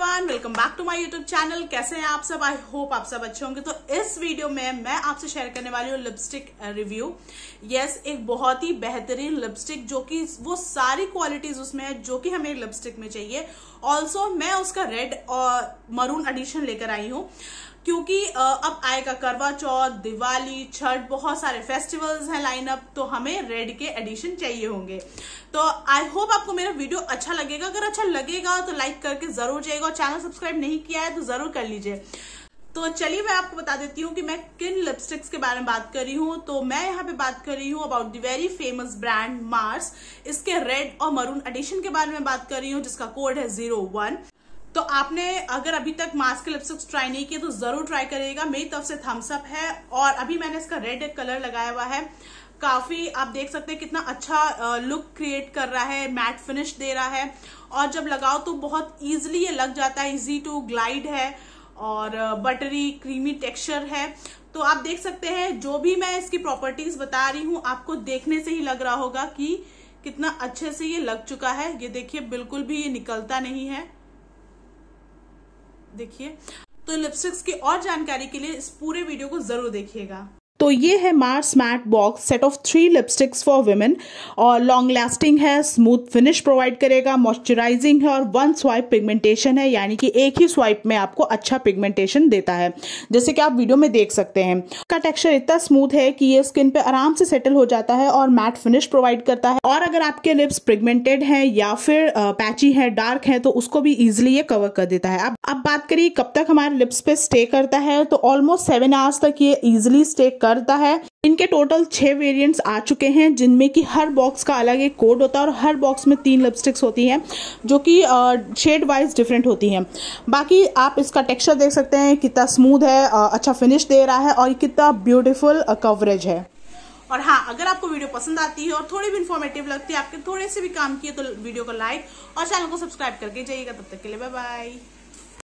Everyone, welcome back to my YouTube channel. कैसे हैं आप सब? आई होप आप सब अच्छे होंगे। तो इस वीडियो में मैं आपसे शेयर करने वाली हूँ लिपस्टिक रिव्यू। यस, एक बहुत ही बेहतरीन लिपस्टिक जो कि वो सारी क्वालिटीज उसमें है जो कि हमें लिपस्टिक में चाहिए। ऑल्सो मैं उसका रेड और मरून एडिशन लेकर आई हूँ क्योंकि अब आएगा करवा चौथ, दिवाली, छठ, बहुत सारे फेस्टिवल्स हैं लाइनअप, तो हमें रेड के एडिशन चाहिए होंगे। तो आई होप आपको मेरा वीडियो अच्छा लगेगा। अगर अच्छा लगेगा तो लाइक करके जरूर जाइएगा और चैनल सब्सक्राइब नहीं किया है तो जरूर कर लीजिए। तो चलिए मैं आपको बता देती हूँ कि मैं किन लिपस्टिक्स के बारे में बात कर रही हूँ। तो मैं यहाँ पे बात कर रही हूँ about the very famous brand Mars. इसके रेड और मरून एडिशन के बारे में बात कर रही हूँ जिसका कोड है 01। तो आपने अगर अभी तक मास्क के लिपस्टिक्स ट्राई नहीं किए तो जरूर ट्राई करिएगा। मेरी तरफ से थम्स अप है। और अभी मैंने इसका रेड कलर लगाया हुआ है। काफी आप देख सकते हैं कितना अच्छा लुक क्रिएट कर रहा है, मैट फिनिश दे रहा है और जब लगाओ तो बहुत इजीली ये लग जाता है। इजी टू ग्लाइड है और बटरी क्रीमी टेक्सचर है। तो आप देख सकते हैं जो भी मैं इसकी प्रॉपर्टीज बता रही हूँ आपको देखने से ही लग रहा होगा कि कितना अच्छे से ये लग चुका है। ये देखिए बिल्कुल भी ये निकलता नहीं है। देखिए, तो लिपस्टिक्स की और जानकारी के लिए इस पूरे वीडियो को जरूर देखिएगा। तो ये है Mars matte box set of 3 lipsticks for women और लॉन्ग लास्टिंग है, स्मूथ फिनिश प्रोवाइड करेगा, मॉइस्चराइजिंग है और 1 स्वाइप पिगमेंटेशन है, यानी कि एक ही स्वाइप में आपको अच्छा पिगमेंटेशन देता है जैसे कि आप वीडियो में देख सकते हैं। इसका टेक्सचर इतना स्मूथ है कि ये स्किन पे आराम से सेटल हो जाता है और मैट फिनिश प्रोवाइड करता है। और अगर आपके लिप्स पिगमेंटेड है या फिर पैची है, डार्क है, तो उसको भी इजिली ये कवर कर देता है। अब बात करिए कब तक हमारे लिप्स पे स्टे करता है, तो ऑलमोस्ट 7 आवर्स तक ये इजिली स्टे करता है। इनके टोटल 6 वेरिएंट्स आ चुके हैं जिनमें कि हर बॉक्स का अलग एक कोड होता है और हर बॉक्स में 3 लिपस्टिक्स होती हैं जो कि शेड वाइज डिफरेंट होती हैं। बाकी आप इसका टेक्सचर देख सकते हैं कितना स्मूथ है, अच्छा फिनिश दे रहा है और कितना ब्यूटीफुल कवरेज है। और हाँ, अगर आपको वीडियो पसंद आती है और थोड़ी भी इंफॉर्मेटिव लगती है, आपके थोड़े से भी काम किए, तो वीडियो को लाइक और चैनल को सब्सक्राइब करके जाइएगा। तब तक के लिए बाय बाय।